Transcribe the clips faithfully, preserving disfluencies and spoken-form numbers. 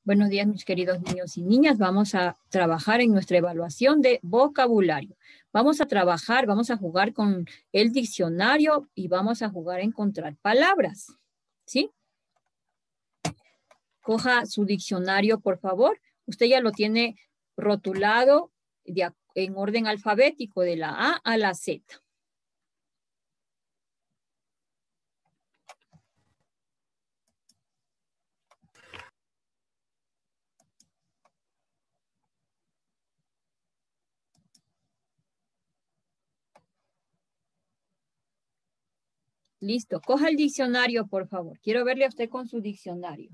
Buenos días, mis queridos niños y niñas. Vamos a trabajar en nuestra evaluación de vocabulario. Vamos a trabajar, vamos a jugar con el diccionario y vamos a jugar a encontrar palabras. ¿Sí? Coja su diccionario, por favor. Usted ya lo tiene rotulado de, en orden alfabético de la A a la Z. Listo. Coja el diccionario, por favor. Quiero verle a usted con su diccionario.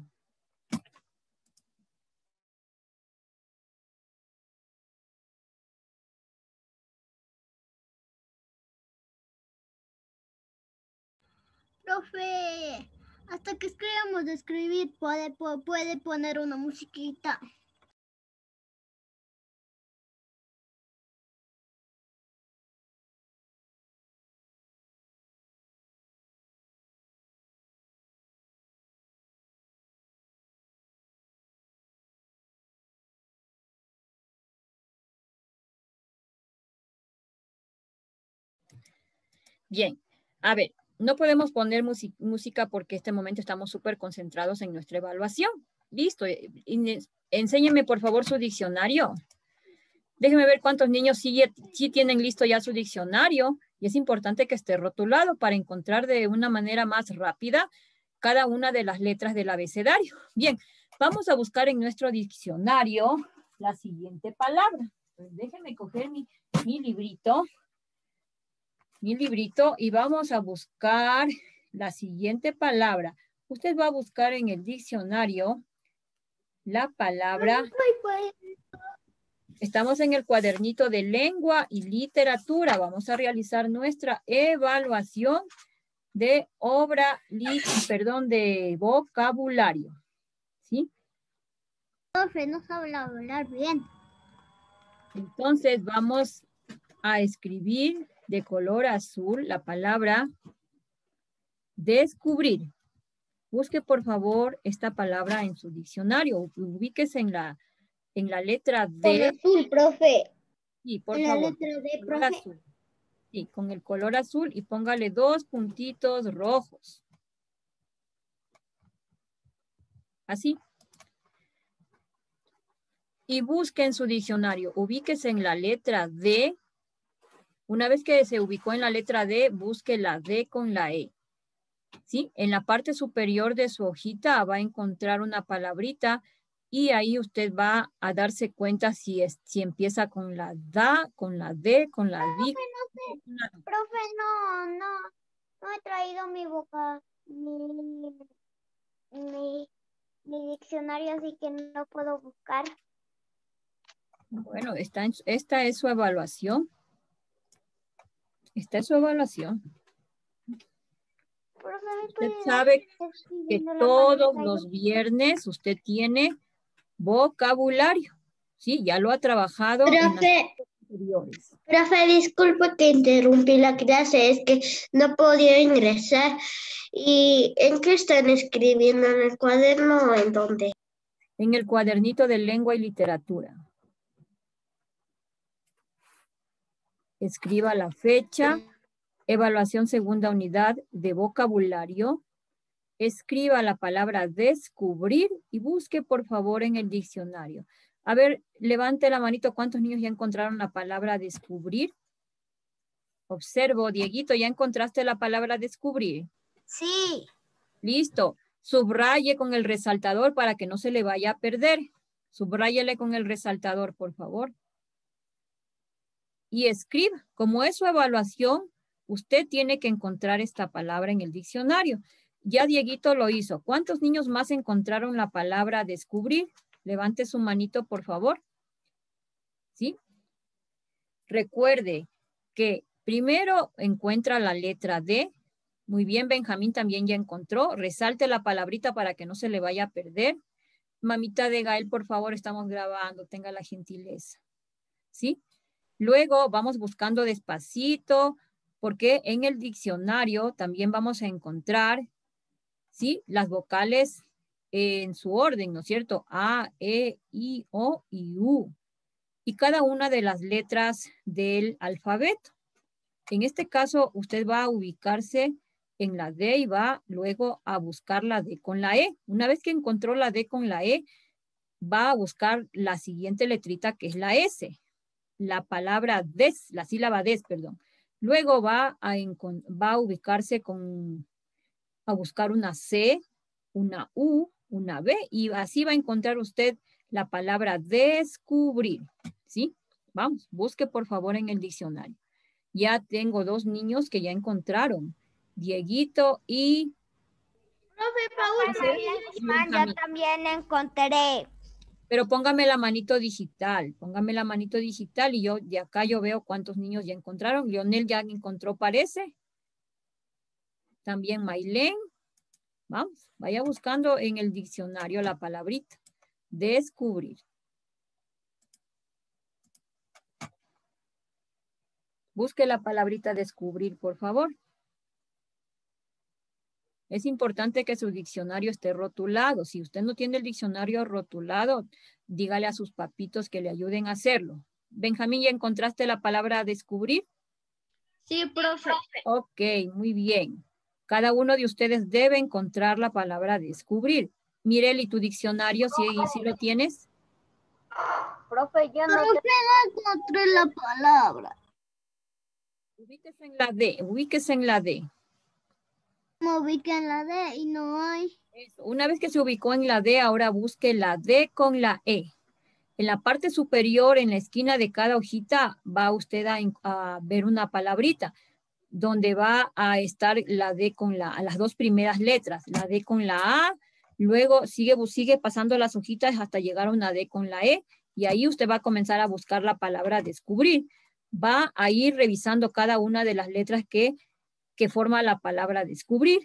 Profe, hasta que escribamos de escribir, puede, puede poner una musiquita. Bien, a ver, no podemos poner música porque en este momento estamos súper concentrados en nuestra evaluación. Listo, enséñeme por favor su diccionario. Déjenme ver cuántos niños sí, sí tienen listo ya su diccionario y es importante que esté rotulado para encontrar de una manera más rápida cada una de las letras del abecedario. Bien, vamos a buscar en nuestro diccionario la siguiente palabra. Pues déjenme coger mi, mi librito. mi librito y vamos a buscar la siguiente palabra. Usted va a buscar en el diccionario la palabra. Estamos en el cuadernito de lengua y literatura. Vamos a realizar nuestra evaluación de obra, perdón, de vocabulario. ¿Sí? Profe, no sabe hablar bien. Entonces vamos a escribir de color azul la palabra descubrir. Busque por favor esta palabra en su diccionario. Ubíquese en la, en la letra D. Con azul, profe. Sí, por en favor. La letra D, profe. Azul. Sí, con el color azul y póngale dos puntitos rojos. Así. Y busque en su diccionario. Ubíquese en la letra D. Una vez que se ubicó en la letra D, busque la D con la E. ¿Sí? En la parte superior de su hojita va a encontrar una palabrita y ahí usted va a darse cuenta si, es, si empieza con la D, con la D, con la D. Profe, no sé. La... Profe, no, no, no he traído mi boca, mi, mi, mi diccionario, así que no puedo buscar. Bueno, esta, esta es su evaluación. Esta es su evaluación. Usted sabe que todos los viernes usted tiene vocabulario. Sí, ya lo ha trabajado Profe, en las anteriores. Profe, disculpe que interrumpí la clase, es que no podía ingresar. ¿Y en qué están escribiendo? ¿En el cuaderno o en dónde? En el cuadernito de lengua y literatura. Escriba la fecha, evaluación segunda unidad de vocabulario. Escriba la palabra descubrir y busque por favor en el diccionario. A ver, levante la manito. ¿Cuántos niños ya encontraron la palabra descubrir? Observo, Dieguito, ¿ya encontraste la palabra descubrir? Sí. Listo. Subraye con el resaltador para que no se le vaya a perder. Subráyele con el resaltador, por favor. Y escriba. Como es su evaluación, usted tiene que encontrar esta palabra en el diccionario. Ya Dieguito lo hizo. ¿Cuántos niños más encontraron la palabra descubrir? Levante su manito, por favor. ¿Sí? Recuerde que primero encuentra la letra D. Muy bien, Benjamín también ya encontró. Resalte la palabrita para que no se le vaya a perder. Mamita de Gael, por favor, estamos grabando. Tenga la gentileza. ¿Sí? Luego vamos buscando despacito, porque en el diccionario también vamos a encontrar, ¿sí? Las vocales en su orden, ¿no es cierto? A, E, I, O y U. Y cada una de las letras del alfabeto. En este caso, usted va a ubicarse en la D y va luego a buscar la D con la E. Una vez que encontró la D con la E, va a buscar la siguiente letrita que es la S. La palabra des, la sílaba des, perdón. Luego va a, va a ubicarse con, a buscar una C, una U, una B y así va a encontrar usted la palabra descubrir, ¿sí? Vamos, busque por favor en el diccionario. Ya tengo dos niños que ya encontraron, Dieguito y... Profe, Paul, yo también encontré. Pero póngame la manito digital, póngame la manito digital y yo de acá yo veo cuántos niños ya encontraron. Lionel ya encontró, parece. También Mailén. Vamos, vaya buscando en el diccionario la palabrita. Descubrir. Busque la palabrita descubrir, por favor. Es importante que su diccionario esté rotulado. Si usted no tiene el diccionario rotulado, dígale a sus papitos que le ayuden a hacerlo. Benjamín, ¿ya encontraste la palabra descubrir? Sí, profe. Ok, muy bien. Cada uno de ustedes debe encontrar la palabra descubrir. Mireli, ¿tu diccionario sí, sí lo tienes? Profe, yo no, profe, no encontré la palabra. Ubíquese en la D, ubíquese en la D. Me ubiqué en la D y no hay. Eso. Una vez que se ubicó en la D, ahora busque la D con la E. En la parte superior, en la esquina de cada hojita, va usted a, a ver una palabrita donde va a estar la D con la, las dos primeras letras, la D con la A, luego sigue, sigue pasando las hojitas hasta llegar a una D con la E, y ahí usted va a comenzar a buscar la palabra descubrir. Va a ir revisando cada una de las letras que, que forma la palabra descubrir.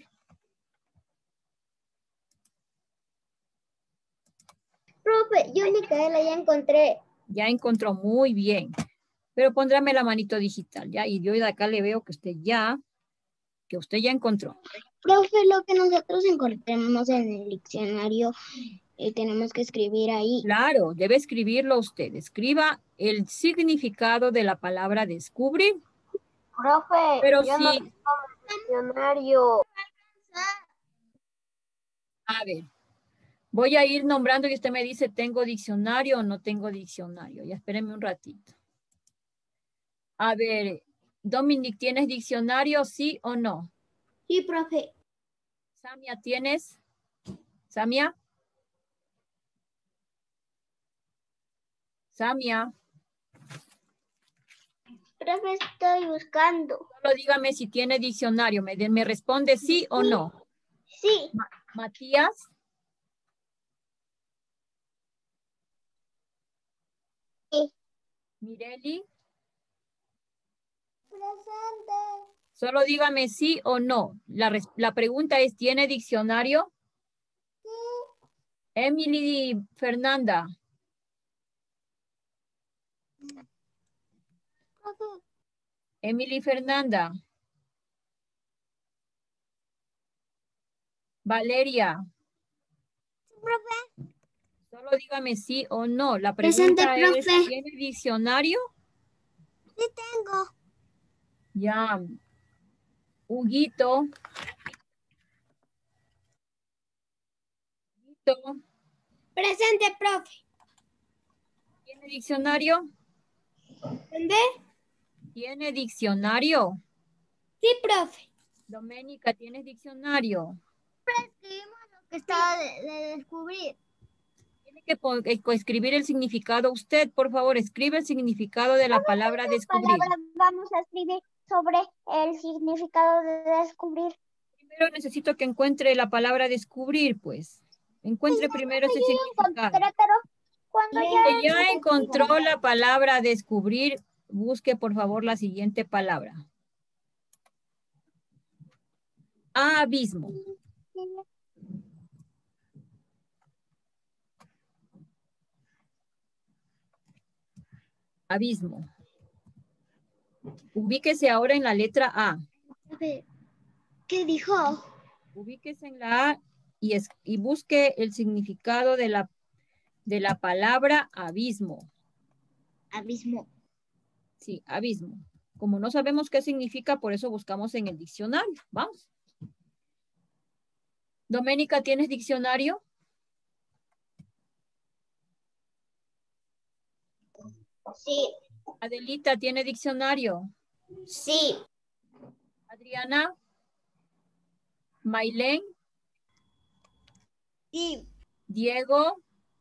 Profe, yo Micaela ya encontré. Ya encontró, muy bien. Pero pondráme la manito digital, ¿ya? Y yo de acá le veo que usted ya, que usted ya encontró. Profe, lo que nosotros encontremos en el diccionario, eh, tenemos que escribir ahí. Claro, debe escribirlo usted. Escriba el significado de la palabra descubrir. Profe, Pero yo sí, no tengo diccionario. A ver, voy a ir nombrando y usted me dice, ¿tengo diccionario o no tengo diccionario? Ya espérenme un ratito. A ver, Dominic, ¿tienes diccionario, sí o no? Sí, profe. Samia, ¿tienes? Samia. Samia. Profe, estoy buscando. Solo dígame si tiene diccionario. Me, me responde sí o no. Sí. Ma Matías. Sí. Mireli. Presente. Solo dígame sí o no. La, la pregunta es, ¿tiene diccionario? Sí. Emily Fernanda. Profe. Emily Fernanda. Valeria. Profe. Solo dígame sí o no. La Presente, pregunta es, profe. ¿tiene diccionario? Sí tengo. Ya. Huguito. Huguito. Presente, profe. ¿Tiene diccionario? ¿Dónde? ¿Tiene diccionario? Sí, profe. Doménica, ¿tienes diccionario? Escribimos lo que estaba de, de descubrir. Tiene que escribir el significado. Usted, por favor, escribe el significado de la palabra descubrir. Palabras vamos a escribir sobre el significado de descubrir. Primero necesito que encuentre la palabra descubrir, pues. Encuentre primero ese significado. Pero, pero cuando ya, ya, ya encontró la palabra descubrir, busque por favor la siguiente palabra. Abismo. Abismo. Ubíquese ahora en la letra A. ¿Qué dijo? Ubíquese en la A y, es, y busque el significado de la, de la palabra abismo. Abismo. Sí, abismo. Como no sabemos qué significa, por eso buscamos en el diccionario. Vamos. Doménica, ¿tienes diccionario? Sí. Adelita, ¿tiene diccionario? Sí. Adriana. Maylén. Sí. Diego.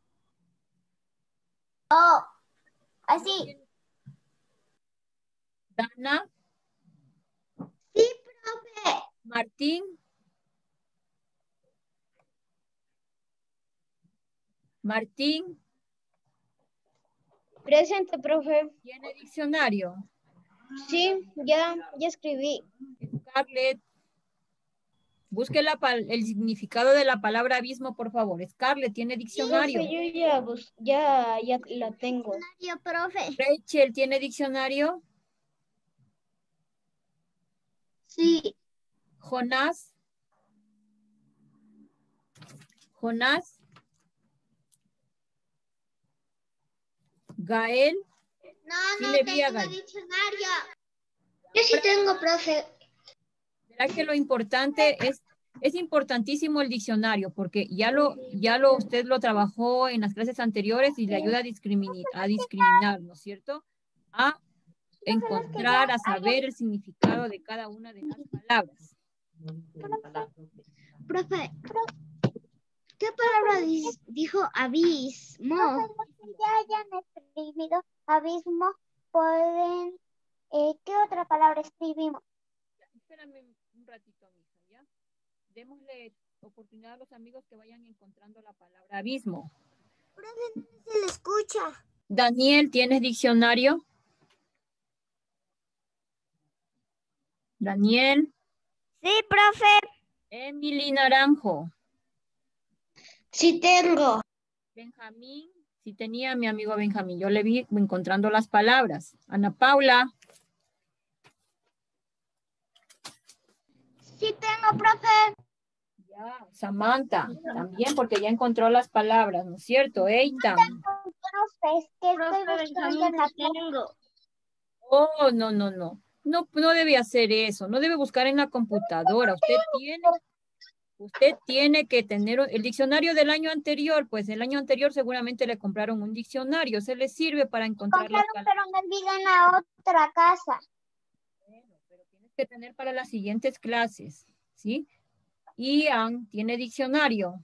Oh, así. Dana. Sí, profe. Martín. Martín. Presente, profe. ¿Tiene diccionario? Sí, ya, ya escribí. Scarlett. Busque la, el significado de la palabra abismo, por favor. Scarlett, ¿tiene diccionario? Profe, yo ya, bus ya, ya la tengo. Diccionario, profe. Rachel, ¿tiene diccionario? Sí. Jonás. Jonás. Gael. No, Sí no le vi a tengo Gael. diccionario. Yo sí tengo, profe. ¿Verdad que lo importante es, es importantísimo el diccionario? Porque ya lo, ya lo, usted lo trabajó en las clases anteriores y le ayuda a discriminar, a discriminar, ¿no es cierto? A encontrar, a saber el significado de cada una de las palabras. Profe, ¿qué palabra dijo abismo? Profe, ya hayan escribido abismo, pueden, eh, ¿qué otra palabra escribimos? Espérame un ratito, mija, ¿ya? Démosle oportunidad a los amigos que vayan encontrando la palabra abismo. Profe, no se le escucha. Daniel, ¿tienes diccionario? Daniel. Sí, profe. Emily Naranjo. Sí tengo. Benjamín, sí tenía mi amigo Benjamín. Yo le vi encontrando las palabras. Ana Paula. Sí tengo, profe. Ya, Samantha, también porque ya encontró las palabras, ¿no es cierto? Eitan. Profe, es que estoy buscando en la tengo. Oh, no, no, no. No, no debe hacer eso. No debe buscar en la computadora. Usted tiene, usted tiene que tener el diccionario del año anterior. Pues el año anterior seguramente le compraron un diccionario. Se le sirve para encontrar las Compraron, palabras. pero me olvidé en la otra casa. Bueno, pero tienes que tener para las siguientes clases, ¿sí? Ian tiene diccionario.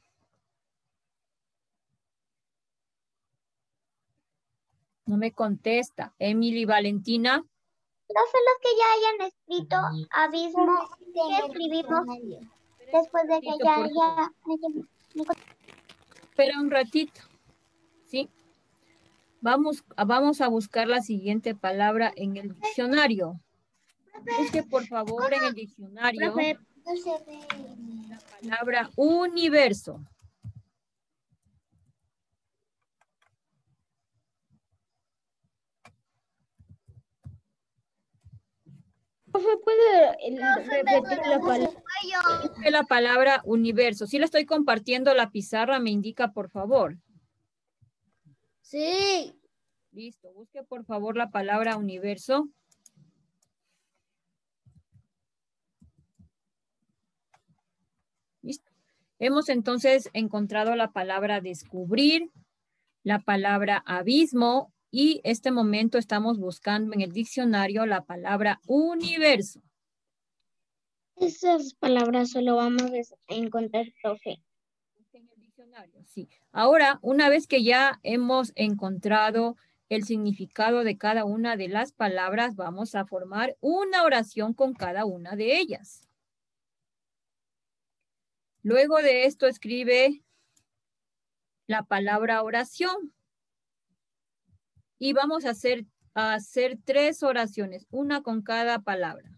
No me contesta. Emily Valentina. Profe, los que ya hayan escrito abismo, ¿qué escribimos después de que ya haya... Espera un ratito, ¿sí? Vamos, vamos a buscar la siguiente palabra en el diccionario. Busque, por favor, en el diccionario Profe, la palabra universo. profe, ¿puede repetir la palabra? Busque la palabra universo. Si le estoy compartiendo la pizarra, me indica, por favor. Sí. Listo. Busque, por favor, la palabra universo. Listo. Hemos entonces encontrado la palabra descubrir, la palabra abismo y este momento estamos buscando en el diccionario la palabra universo. Esas palabras solo vamos a encontrar, profe. En el diccionario, sí. Ahora, una vez que ya hemos encontrado el significado de cada una de las palabras, vamos a formar una oración con cada una de ellas. Luego de esto escribe la palabra oración. Y vamos a hacer, a hacer tres oraciones, una con cada palabra.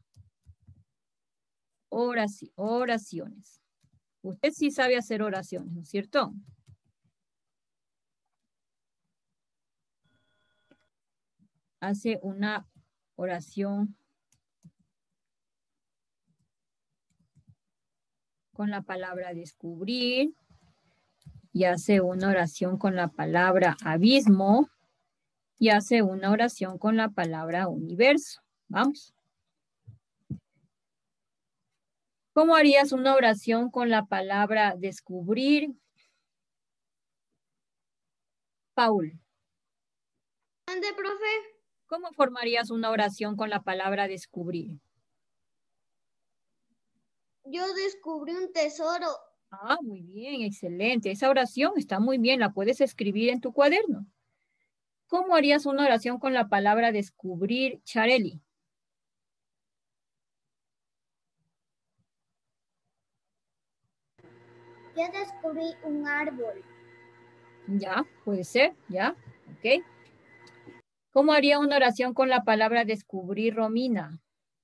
Oraci- oraciones. Usted sí sabe hacer oraciones, ¿no es cierto? Hace una oración con la palabra descubrir y hace una oración con la palabra abismo y hace una oración con la palabra universo. Vamos. ¿Cómo harías una oración con la palabra descubrir? Paul. ¿Dónde, profe? ¿Cómo formarías una oración con la palabra descubrir? Yo descubrí un tesoro. Ah, muy bien, excelente. Esa oración está muy bien, la puedes escribir en tu cuaderno. ¿Cómo harías una oración con la palabra descubrir, Charely? Yo descubrí un árbol. Ya, puede ser, ya, ok. ¿Cómo haría una oración con la palabra descubrir, Romina?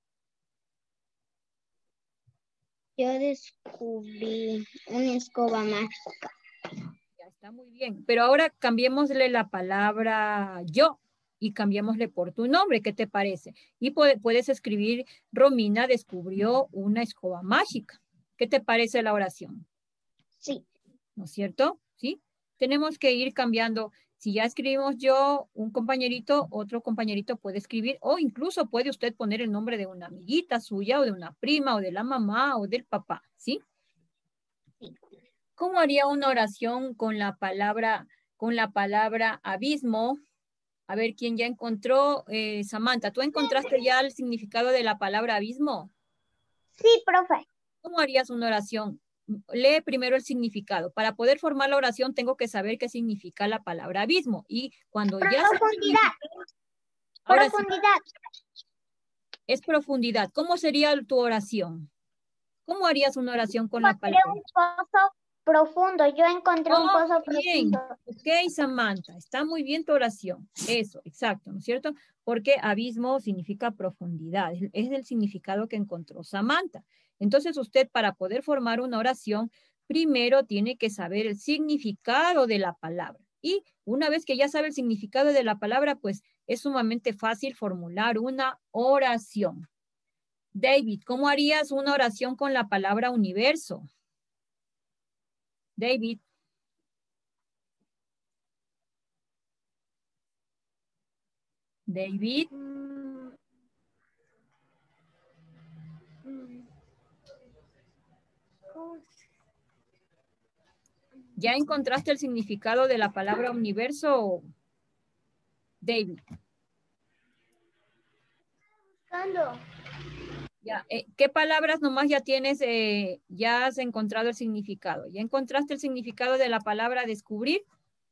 Yo descubrí una escoba mágica. Ya está muy bien, pero ahora cambiémosle la palabra yo y cambiémosle por tu nombre, ¿qué te parece? Y puede, puedes escribir, Romina descubrió una escoba mágica. ¿Qué te parece la oración? Sí. ¿No es cierto? ¿Sí? Tenemos que ir cambiando. Si ya escribimos yo, un compañerito, otro compañerito puede escribir, o incluso puede usted poner el nombre de una amiguita suya, o de una prima, o de la mamá, o del papá, ¿sí? Sí. ¿Cómo haría una oración con la palabra, con la palabra abismo? A ver, ¿quién ya encontró? Eh, Samantha, ¿tú encontraste ya el significado de la palabra abismo? Sí, profe. ¿Cómo harías una oración? Lee primero el significado. Para poder formar la oración tengo que saber qué significa la palabra abismo. Y cuando ya sé el Profundidad. significado, ahora sí, Profundidad. es profundidad. ¿Cómo sería tu oración? ¿Cómo harías una oración con la Encontré palabra? un pozo profundo. Yo encontré un Oh, pozo bien. profundo. Ok, Samantha, está muy bien tu oración. Eso, exacto, ¿no es cierto? Porque abismo significa profundidad. Es es el significado que encontró Samantha. Entonces usted para poder formar una oración, primero tiene que saber el significado de la palabra. Y una vez que ya sabe el significado de la palabra, pues es sumamente fácil formular una oración. David, ¿cómo harías una oración con la palabra universo? David. David. Mm, mm. ¿Ya encontraste el significado de la palabra universo, David? Buscando. Ya, eh, ¿qué palabras nomás ya tienes, eh, ya has encontrado el significado? ¿Ya encontraste el significado de la palabra descubrir?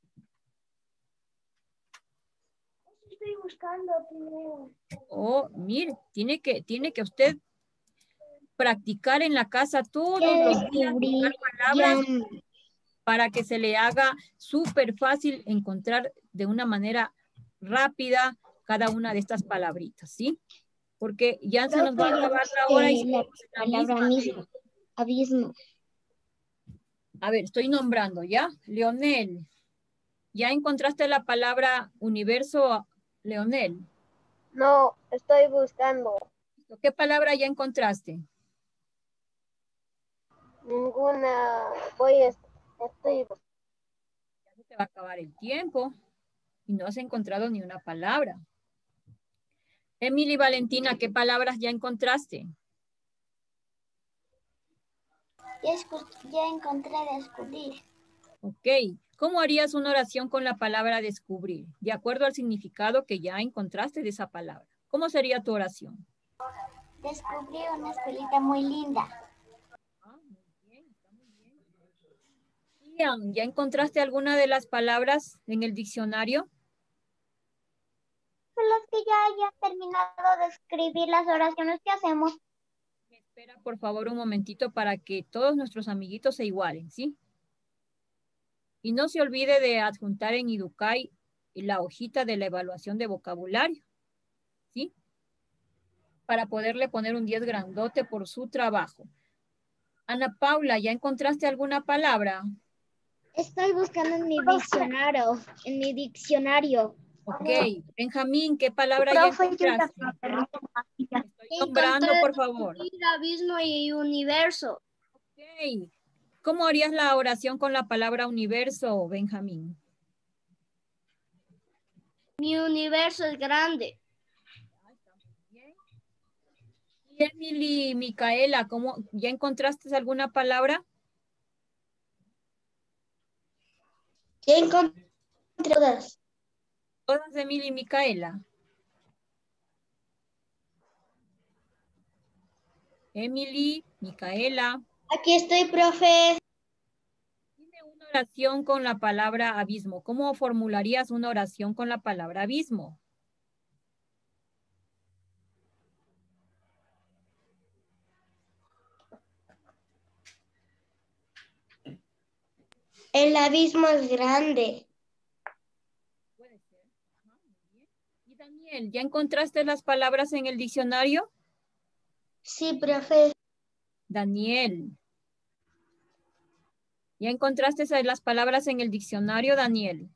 Estoy buscando primero. Oh, mire, tiene que, tiene que usted practicar en la casa todos Ya los días, buscar descubrí. Ya. palabras para que se le haga súper fácil encontrar de una manera rápida cada una de estas palabritas, ¿sí? Porque ya se nos va a Profe, ya acabar la hora y busqué la seguimos en la palabra misma. misma. Abismo. A ver, estoy nombrando, ¿ya? Leonel. ¿Ya encontraste la palabra universo, Leonel? No, estoy buscando. ¿Qué palabra ya encontraste? Ninguna. Voy a. Estoy buscando. Ya se te va a acabar el tiempo y no has encontrado ni una palabra. Emily Valentina, ¿qué palabras ya encontraste? Ya, ya encontré descubrir. Ok. ¿Cómo harías una oración con la palabra descubrir? De acuerdo al significado que ya encontraste de esa palabra. ¿Cómo sería tu oración? Descubrí una escuelita muy linda. Ah, muy bien, está muy bien. Ian, ¿ya encontraste alguna de las palabras en el diccionario? Son las que ya hayan terminado de escribir las oraciones que hacemos. Me espera, por favor, un momentito para que todos nuestros amiguitos se igualen, ¿sí? Y no se olvide de adjuntar en Educay la hojita de la evaluación de vocabulario, ¿sí? Para poderle poner un diez grandote por su trabajo. Ana Paula, ¿ya encontraste alguna palabra? Estoy buscando en mi diccionario. En mi diccionario. Ok. Benjamín, ¿qué palabra ya Profe, yo ya encontraste? acabé. Estoy nombrando, Encontré por favor. abismo y universo. Ok, Ok. ¿Cómo harías la oración con la palabra universo, Benjamín? Mi universo es grande. Y Emily, Micaela, ¿cómo, ¿ya encontraste alguna palabra? Ya encontré todas. Todas de Emily y Micaela. Emily, Micaela. Aquí estoy, profe. Dime una oración con la palabra abismo. ¿Cómo formularías una oración con la palabra abismo? El abismo es grande. Puede ser. Ajá, muy bien. Y Daniel, ¿ya encontraste las palabras en el diccionario? Sí, profe. Daniel. ¿Ya encontraste las palabras en el diccionario, Daniel?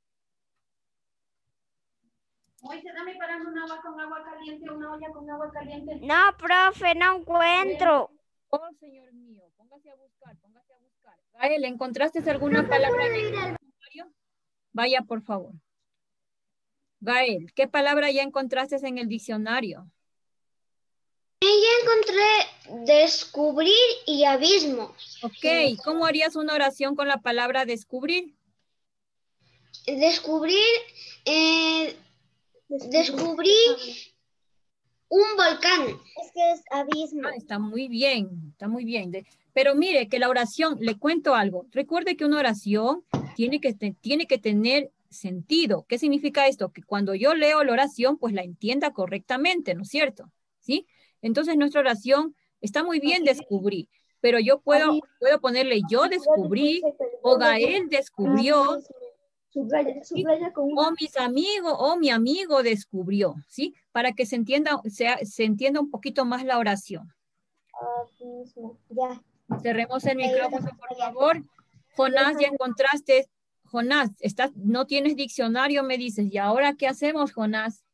Oye, dame para un agua con agua caliente, una olla con agua caliente. No, profe, no encuentro. Oh, señor mío, póngase a buscar, póngase a buscar. Gael, ¿encontraste alguna palabra en el diccionario? Vaya, por favor. Gael, ¿qué palabra ya encontraste en el diccionario? Ya encontré descubrir y abismo. Ok, ¿cómo harías una oración con la palabra descubrir? Descubrir, eh, descubrí un volcán. Es que es abismo. Ah, está muy bien, está muy bien. De- pero mire que la oración, le cuento algo. Recuerde que una oración tiene que, te- tiene que tener sentido. ¿Qué significa esto? Que cuando yo leo la oración, pues la entienda correctamente, ¿no es cierto? ¿Sí? Entonces nuestra oración está muy bien descubrí, pero yo puedo, puedo ponerle yo descubrí o Gael descubrió Subraya, ¿sí? subraya con O mis amigos, o mi amigo descubrió, ¿sí? Para que se entienda, sea, se entienda un poquito más la oración. abismo. Ya. Cerremos el micrófono, por favor. Jonás, ya encontraste. Jonás, estás, no tienes diccionario, me dices. ¿Y ahora qué hacemos, Jonás?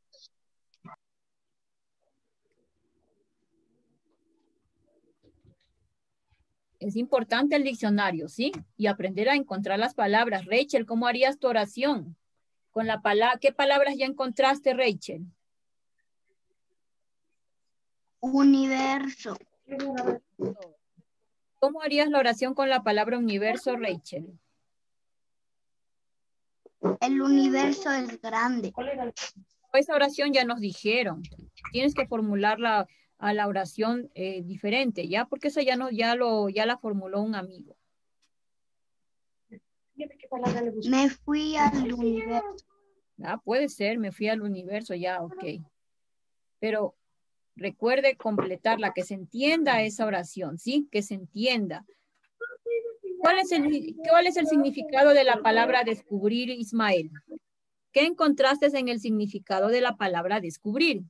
Es importante el diccionario, ¿sí? Y aprender a encontrar las palabras. Rachel, ¿cómo harías tu oración? Con la palabra, ¿qué palabras ya encontraste, Rachel? Universo. ¿Cómo harías la oración con la palabra universo, Rachel? El universo es grande. Esa oración ya nos dijeron. Tienes que formularla a la oración eh, diferente, ¿ya? Porque esa ya, no, ya, lo, ya la formuló un amigo. Me fui al universo. Ah, puede ser, me fui al universo, ya, ok. Pero recuerde completarla, que se entienda esa oración, ¿sí? Que se entienda. ¿Cuál es el, cuál es el significado de la palabra descubrir, Ismael? ¿Qué encontraste en el significado de la palabra descubrir?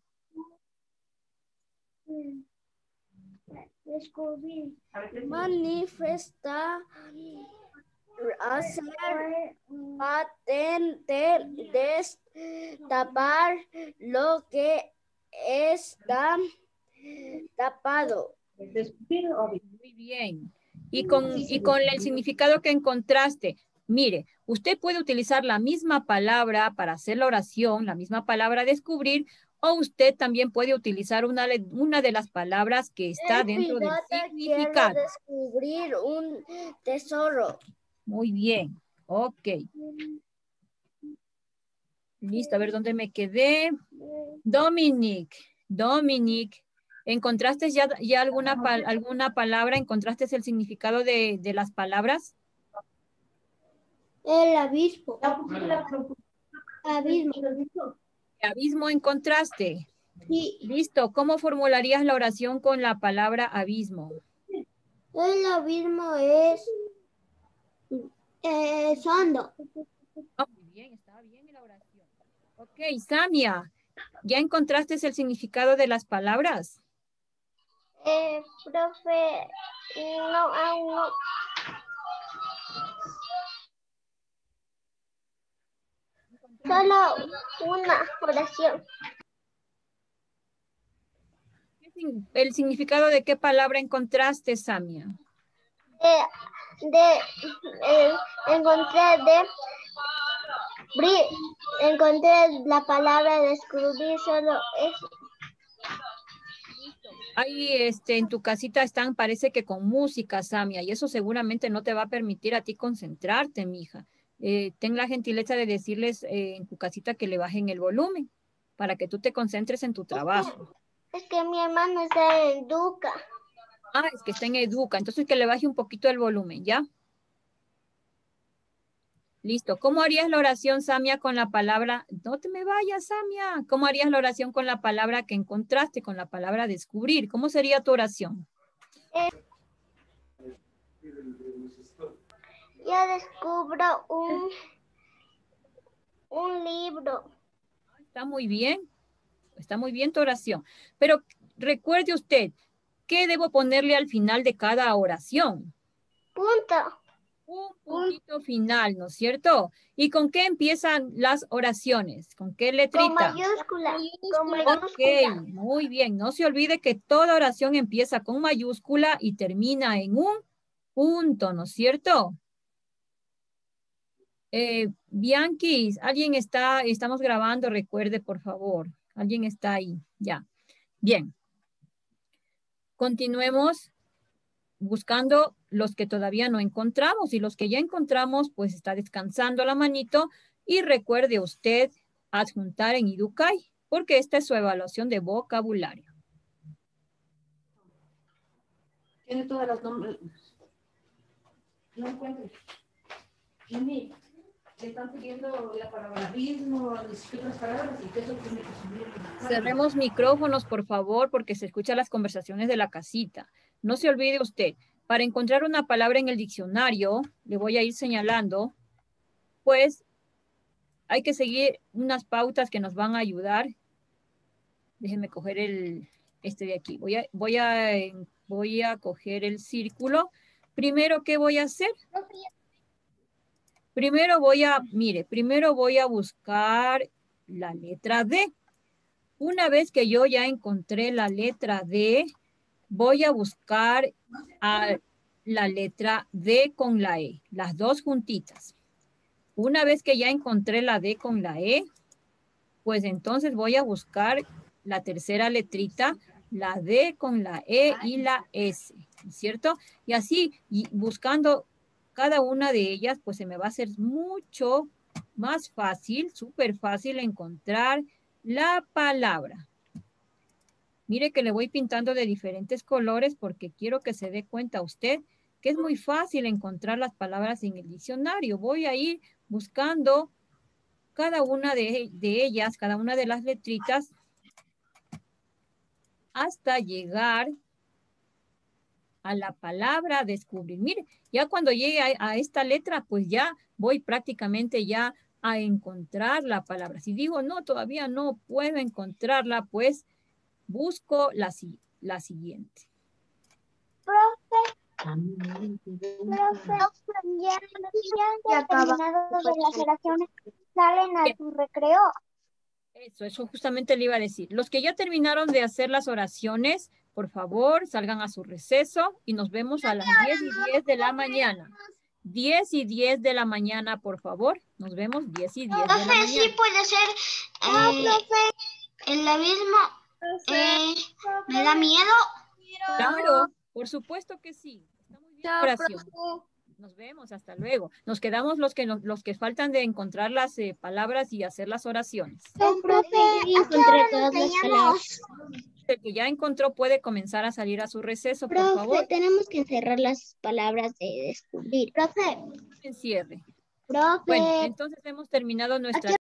Descubrir. Manifestar. Hacer. Patente. Destapar lo que está tapado. Muy bien. Y con, y con el significado que encontraste, mire, usted puede utilizar la misma palabra para hacer la oración, la misma palabra descubrir, o usted también puede utilizar una, una de las palabras que está El dentro del pirata significado. quiere descubrir un tesoro. Muy bien. Ok. Listo, a ver dónde me quedé. Dominic, Dominic, ¿encontraste ya, ya alguna, pa- alguna palabra? ¿Encontraste el significado de, de las palabras? El abismo. Abismo. ¿Qué abismo encontraste? Sí, Listo, ¿cómo formularías la oración con la palabra abismo? el abismo es eh, hondo. Ah, muy bien, está bien la oración. Ok, Samia, ¿ya encontraste el significado de las palabras? Eh, profe, no, aún no. Solo una oración. ¿El significado de qué palabra encontraste, Samia? De, de eh, encontré de bri- encontré la palabra descubrir, solo eso. Ahí este, en tu casita están, parece que con música, Samia, y eso seguramente no te va a permitir a ti concentrarte, mija. Eh, ten la gentileza de decirles eh, en tu casita que le bajen el volumen para que tú te concentres en tu trabajo. Es que mi hermano está en Duca. Ah, es que está en Educa, entonces que le baje un poquito el volumen, ¿ya? Listo. ¿Cómo harías la oración, Samia, con la palabra? No te me vayas, Samia. ¿Cómo harías la oración con la palabra que encontraste, con la palabra descubrir? ¿Cómo sería tu oración? Eh, yo descubro un, un libro. Está muy bien. Está muy bien tu oración. Pero recuerde usted, ¿qué debo ponerle al final de cada oración? Punto. Un puntito final, ¿no es cierto? ¿Y con qué empiezan las oraciones? ¿Con qué Con letrita? mayúscula. Con Ok, mayúscula. muy bien. No se olvide que toda oración empieza con mayúscula y termina en un punto, ¿no es cierto? Eh, Bianchi, alguien está, estamos grabando, recuerde, por favor. Alguien está ahí, ya. Bien. Continuemos buscando los que todavía no encontramos y los que ya encontramos, pues está descansando la manito y recuerde usted adjuntar en Educay, porque esta es su evaluación de vocabulario. Tiene todas las nombres. No encuentro. Mimi, le están pidiendo la palabra ritmo, otras palabras y que eso tiene que subir. Cerremos micrófonos, por favor, porque se escuchan las conversaciones de la casita. No se olvide usted, para encontrar una palabra en el diccionario, le voy a ir señalando, pues hay que seguir unas pautas que nos van a ayudar. Déjenme coger el, este de aquí. Voy a, voy a, voy a coger el círculo. Primero, ¿qué voy a hacer? Primero voy a, mire, primero voy a buscar la letra D. Una vez que yo ya encontré la letra D, voy a buscar a la letra D con la E, las dos juntitas. Una vez que ya encontré la D con la E, pues entonces voy a buscar la tercera letrita, la D con la E y la S, ¿cierto? Y así, y buscando cada una de ellas, pues se me va a hacer mucho más fácil, súper fácil encontrar la palabra. Mire que le voy pintando de diferentes colores porque quiero que se dé cuenta usted que es muy fácil encontrar las palabras en el diccionario. Voy a ir buscando cada una de, de ellas, cada una de las letritas, hasta llegar a la palabra descubrir. Mire, ya cuando llegue a, a esta letra, pues ya voy prácticamente ya a encontrar la palabra. Si digo, no, todavía no puedo encontrarla, pues busco la, la siguiente. Profe, profe, ya, ya han terminado de las oraciones, salen a su recreo. Eso, eso justamente le iba a decir. Los que ya terminaron de hacer las oraciones, por favor, salgan a su receso y nos vemos a las diez y diez de la mañana. diez y diez de la mañana, por favor. Nos vemos diez y diez de la mañana. Sí puede ser eh, el abismo. Eh, ¿Me da miedo? Claro, por supuesto que sí. Está muy bien la oración. Nos vemos, hasta luego. Nos quedamos los que, nos, los que faltan de encontrar las eh, palabras y hacer las oraciones. No, profe, encontré todas las palabras. El que ya encontró puede comenzar a salir a su receso, por Profe, favor. tenemos que encerrar las palabras de descubrir. Profe. Encierre. Profe. Bueno, entonces hemos terminado nuestra